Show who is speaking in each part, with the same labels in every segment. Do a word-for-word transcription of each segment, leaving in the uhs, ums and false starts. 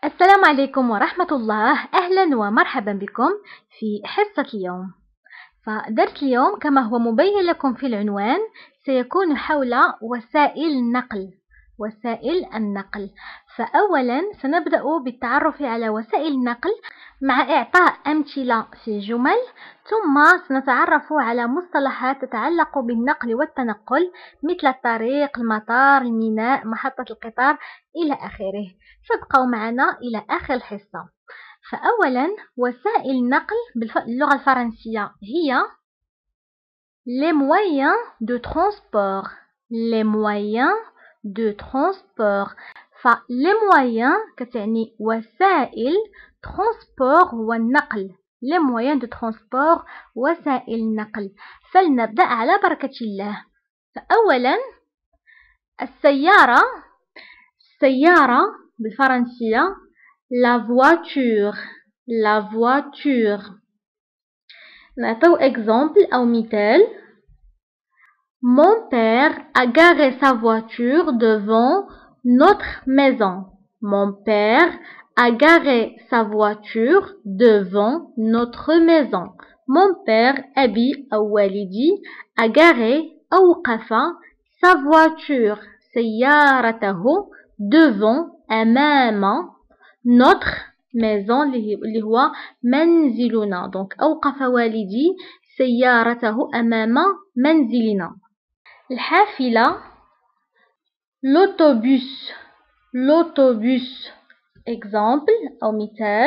Speaker 1: السلام عليكم ورحمة الله. أهلا ومرحبا بكم في حصة اليوم. فدرس اليوم كما هو مبين لكم في العنوان سيكون حول وسائل النقل وسائل النقل. فأولا سنبدأ بالتعرف على وسائل النقل مع إعطاء أمثلة في جمل، ثم سنتعرف على مصطلحات تتعلق بالنقل والتنقل مثل الطريق، المطار، الميناء، محطة القطار إلى آخره. فابقوا معنا إلى آخر الحصة. فأولا وسائل النقل باللغة الفرنسية هي les moyens de transport les moyens de transport. ف les moyens كتعني وسائل، transport هو النقل، les moyens de transport وسائل النقل. فلنبدأ على بركة الله. فأولا السيارة السيارة بالفرنسية la voiture la voiture. نعطيو exemple أو مثال. Mon père a garé sa voiture devant notre maison. Mon père a garé sa voiture devant notre maison. Mon père أبي أو والدي a garé أوقف sa voiture سيارته devant أمام notre maison اللي هو منزلنا. donc أوقف والدي سيارته أمام منزلنا. الحافلة l'autobus l'autobus. exemple أو مثال.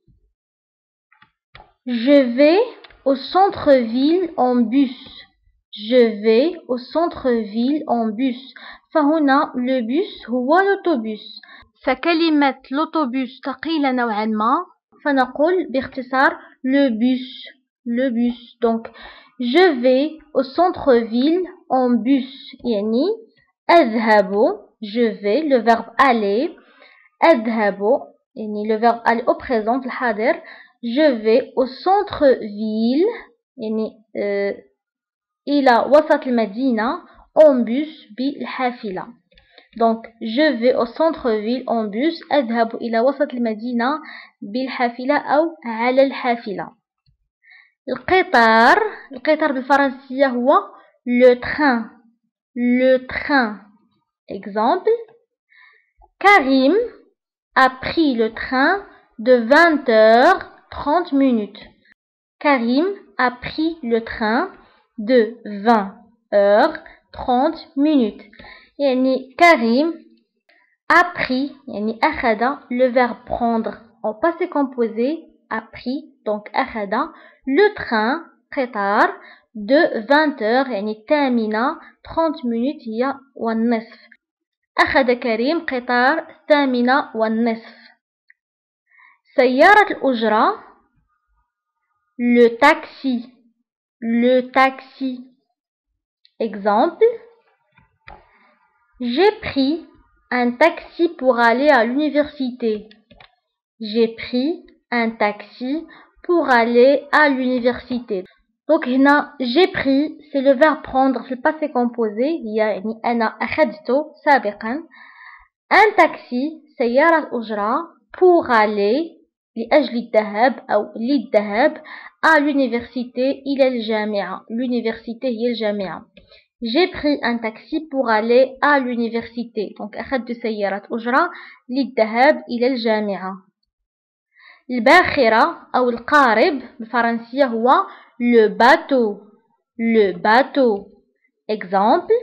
Speaker 1: Je vais au centre-ville en bus. Je vais au centre-ville en bus. فهنا le bus هو l'autobus. فكلمة l'autobus ثقيلة نوعا ما، فنقول باختصار le bus le bus. donc je vais au centre-ville en bus يعني أذهب je vais le verbe aller أذهب يعني le verbe aller au présent الحاضر. je vais au centre-ville يعني euh, إلى وسط المدينة en bus بالحافلة. donc je vais au centre-ville en bus أذهب إلى وسط المدينة بالحافلة أو على الحافلة. القطار القطار بالفرنسية هو le train le train. exemple Karim a pris le train de vingt heures trente minutes. Karim a pris le train de vingt heures trente minutes. يعني كريم a pris يعني أخذ le verbe prendre en passé composé a pris donc أخذ le train قطار de vingt heures يعني الثامنة trente minutes هي والنصف. أخذ كريم قطار الثامنة والنصف. سيارة الأجرة le taxi le taxi. exemple J'ai pris un taxi pour aller à l'université. J'ai pris un taxi pour aller à l'université. donc هنا j'ai pris c'est le verbe prendre في الباسé composé يعني أنا أخذته سابقا. un taxi سيارة أجرة pour aller لأجل الذهاب أو للذهاب à l'université إلى الجامعة. l'université هي الجامعة. J'ai pris un taxi pour aller à l'université. donc أخذت سيارة أجرة للذهاب إلى الجامعة. الباخرة أو القارب بالفرنسية هو le bateau le bateau. exemple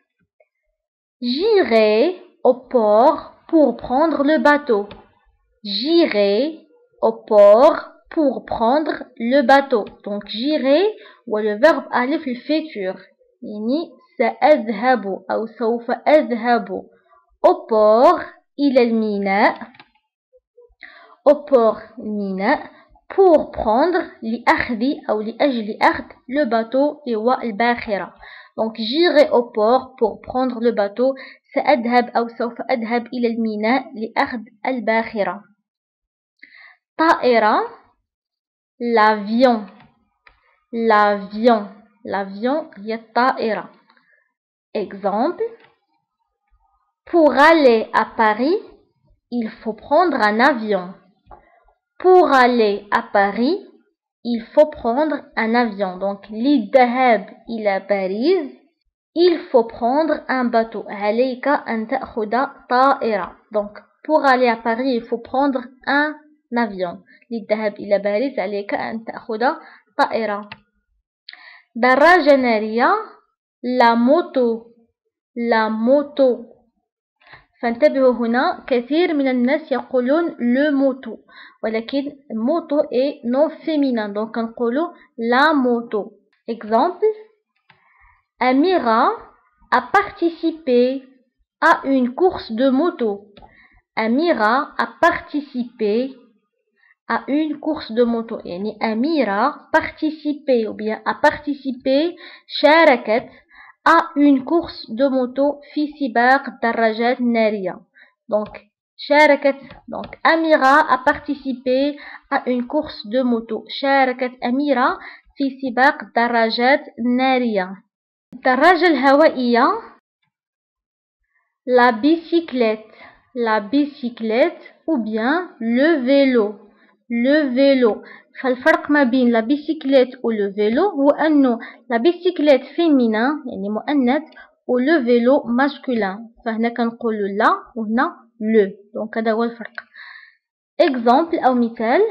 Speaker 1: J'irai au port pour prendre le bateau. J'irai au port pour prendre le bateau. donc j'irai ou le verbe aller في الفيتور يعني سأذهب أو سوف أذهب au port إلى الميناء au port الميناء pour prendre لأخذ أو لأجل أخذ le bateau هو الباخرة. donc j'irai au port pour prendre le bateau سأذهب أو سوف أذهب إلى الميناء لأخذ الباخرة. طائرة l'avion l'avion l'avion هي الطائرة. exemple Pour aller à Paris il faut prendre un avion. Pour aller à Paris, il faut prendre un avion. Donc, للذهاب إلى باريس, il faut prendre un bateau. عليك أن تأخذ طائرة. Donc, pour aller à Paris, il faut prendre un avion. للذهاب إلى باريس عليك أن تأخذ طائرة. دراجة نارية, la moto, la moto. فانتبهوا هنا كثير من الناس يقولون le moto, ولكن moto est non féminin, donc نقولوا la moto. Exemple, Amira a participé à une course de moto. Amira a participé à une course de moto. يعني Amira participé ou bien a participé شاركت à une course de moto في سباق الدراجات النارية. Donc شاركت, donc Amira a participé à une course de moto. شاركت أميرة في سباق الدراجات النارية. الدراجة الهوائية, la bicyclette, la bicyclette ou bien le vélo, le vélo. فالفرق ما بين la bicyclette و le vélo هو أنه la bicyclette féminin يعني مؤنث و le vélo masculin. فهنا كنقولوا لا وهنا le. donc هذا هو الفرق. Exemple أو مثال,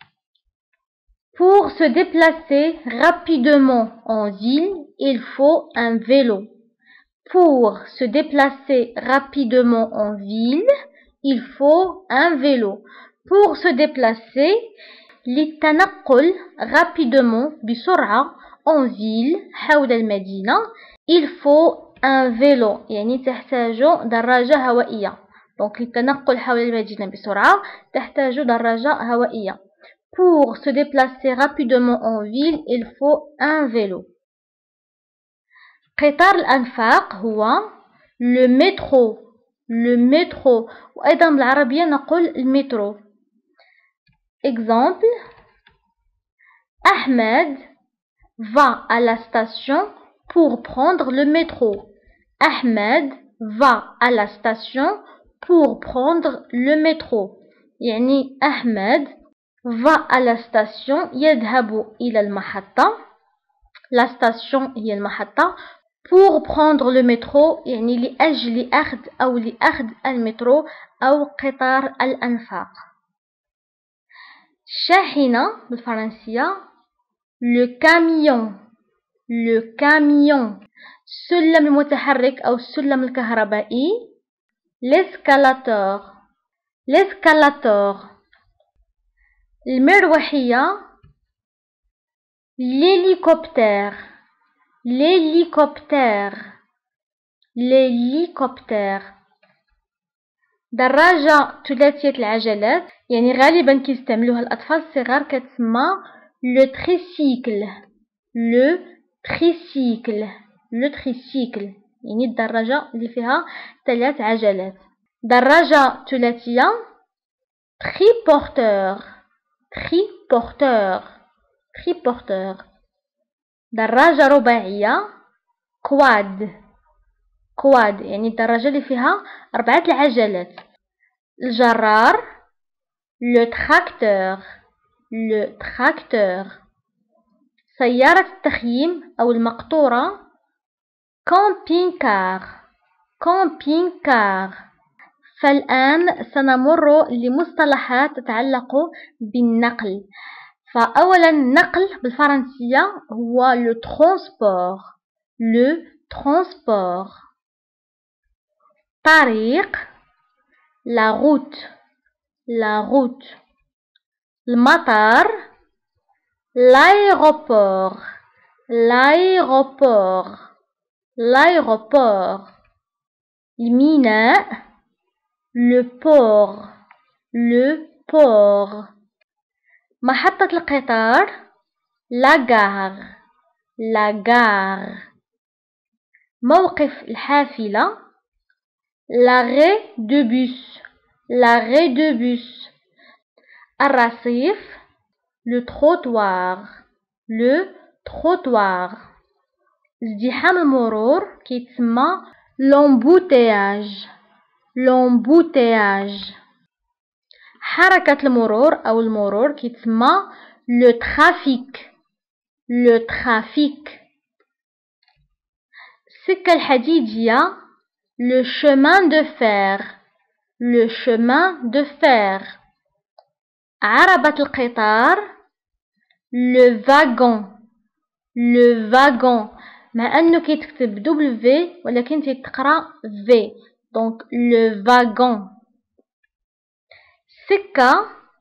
Speaker 1: pour se déplacer rapidement en ville, il faut un vélo. Pour se déplacer rapidement en ville, il faut un vélo. Pour se déplacer للتنقل rapidement بسرعة en ville حول المدينة, il faut un vélo. يعني تحتاج دراجة هوائية. donc للتنقل حول المدينة بسرعة تحتاج دراجة هوائية. Pour se déplacer rapidement en ville, il faut un vélo. قطار الأنفاق هو le métro, le métro. وأيضا بالعربية نقول المترو. Exemple, Ahmed va à la station pour prendre le métro. Ahmed va à la station pour prendre le métro. يعني أحمد va à la station, يذهب إلى المحطة. La station هي المحطة. Pour prendre le métro يعني لأجل أخذ أو لأخذ المترو أو قطار الأنفاق. شاحنة بالفرنسية le camion, le camion. السلم المتحرك أو السلم الكهربائي l'escalator, l'escalator. المروحية l'hélicoptère, l'hélicoptère, l'hélicoptère. دراجة ثلاثية العجلات يعني غالبا كيستعملوها الأطفال الصغار كتسمى le tricycle, le tricycle, le tricycle يعني الدراجة اللي فيها ثلاث عجلات. دراجة ثلاثية triporteur, triporteur, triporteur. دراجة رباعية quad, quad يعني الدراجة اللي فيها أربعة العجلات. الجرار le tracteur, le tracteur. سيارة التخييم أو المقطورة camping car, camping car. فالآن سنمر لمصطلحات تتعلق بالنقل. فأولا النقل بالفرنسية هو le transport, le transport. طريق la route, la route. المطار l'aéroport, l'aéroport, l'aéroport. الميناء le port, le port. محطة القطار la gare, la gare. موقف الحافلة l'arrêt de bus, l'arrêt de bus. الرصيف le trottoir, le trottoir. ازدحام المرور كيتسمى l'embouteillage, l'embouteillage. حركة المرور أو المرور كيتسمى le trafic le trafic. السكة الحديدية le chemin de fer le chemin de fer. عربة القطار le wagon le wagon. مع أنه كيتكتب W ولكن تيتقرأ V donc le wagon. سكة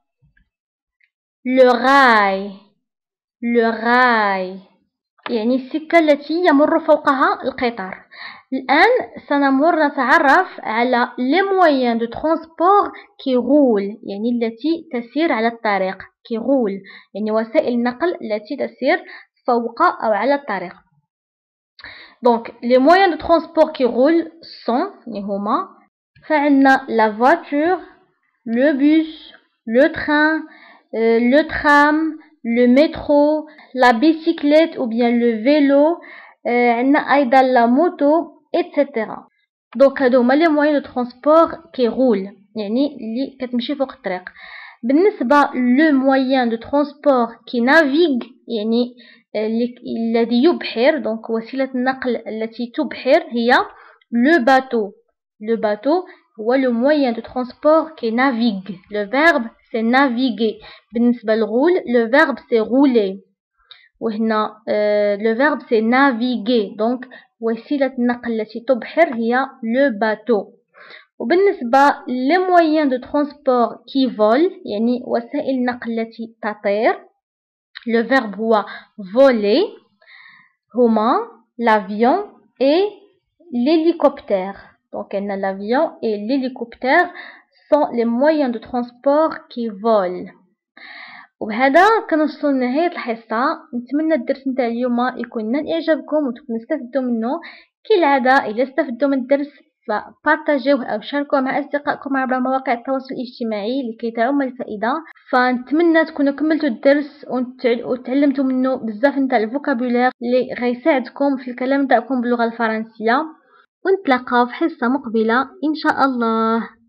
Speaker 1: le rail le rail يعني السكة التي يمر فوقها القطار. الآن سنمر نتعرف على les moyens de transport qui roulent يعني التي تسير على الطريق qui roule يعني وسائل النقل التي تسير فوق أو على الطريق. donc les moyens de transport qui roulent sont يعني هما فعندنا la voiture le bus le train euh, le tram le métro la bicyclette ou bien le vélo عندنا أيضا la moto et cetera. donc هادو هما les moyens de transport qui roulent يعني اللي كتمشي فوق الطريق. بالنسبة le moyen de transport qui navigue يعني الذي يبحر donc وسيلة النقل التي تبحر هي le bateau le bateau هو le moyen de transport qui navigue. le verbe c'est naviguer. بالنسبة للغول le verbe c'est rouler وهنا euh, le verbe c'est naviguer donc وسيلة النقل التي تبحر هي le bateau. وبالنسبة les moyens de transport qui volent يعني وسائل النقل التي تطير le verbe هو voler هما l'avion et l'hélicoptère. donc l'avion et l'hélicoptère sont les moyens de transport qui volent. وبهذا كنوصلوا لنهاية الحصة. نتمنى الدرس نتاع اليوم يكون نال إعجابكم وتكونوا استفدتوا منه. كالعادة إذا استفدتوا من الدرس فبارتاجيوه أو شاركوه مع أصدقائكم عبر مواقع التواصل الاجتماعي لكي تعم الفائدة. فنتمنى تكونوا كملتوا الدرس وتعلمتوا منه بزاف نتاع الفوكابولير اللي غيساعدكم في الكلام تاعكم باللغة الفرنسية. ونتلاقاو في حصة مقبلة إن شاء الله.